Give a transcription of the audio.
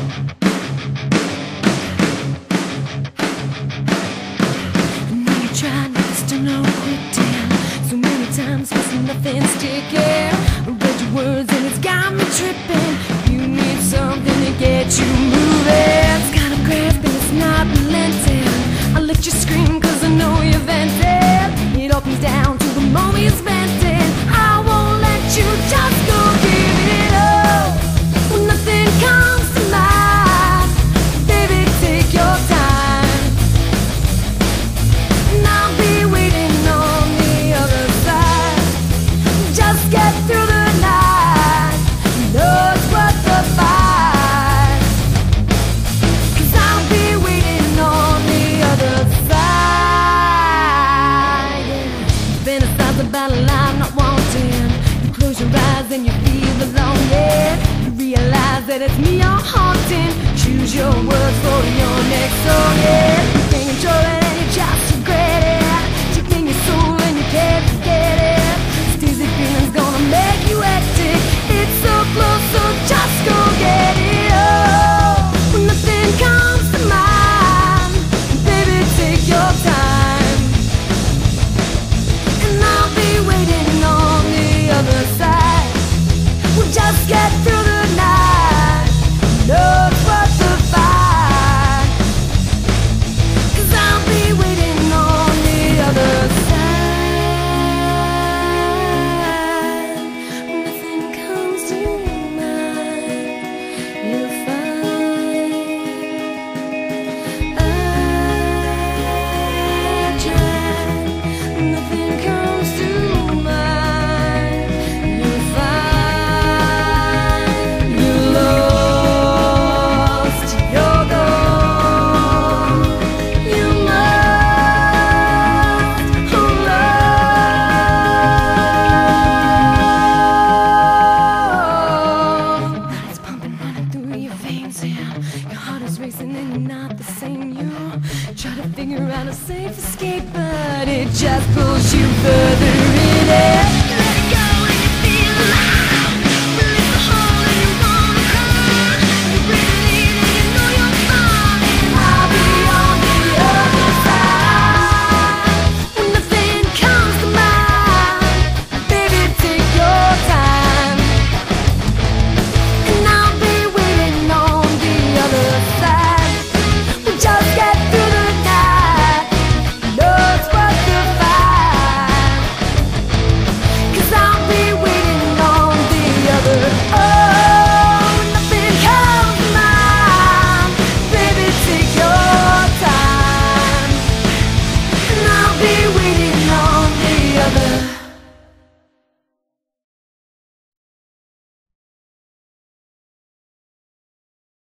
Still no quitting. So many times, but nothing's sticking. I read your words and it's got me tripping. You need something to get you moving. It's kind of grasping, it's not relenting. I let you scream cause I know you're venting. It all comes down to the moment you're venting. I won't let you just go give it up. When nothing comes to mind, baby, take your time. And I'll be get through the night, knows what the fight. Cause I'll be waiting on the other side. Fantasize about a life not wanting. You close your eyes and you feel the longing. You realize that it's me you're haunting. Choose your words for your next song, yeah. You can't control it and you just regret it. Deep in your soul and you can't forget it. Easy feeling's gonna make you hectic. It's so close, so just go get it up. When nothing comes to mind, baby, take your time. And I'll be waiting on the other side. We'll just get through the night, knows what the fight. Cause I'll be waiting on the other side. Your heart is racing and you're not the same you. Try to figure out a safe escape, but it just pulls you further in it.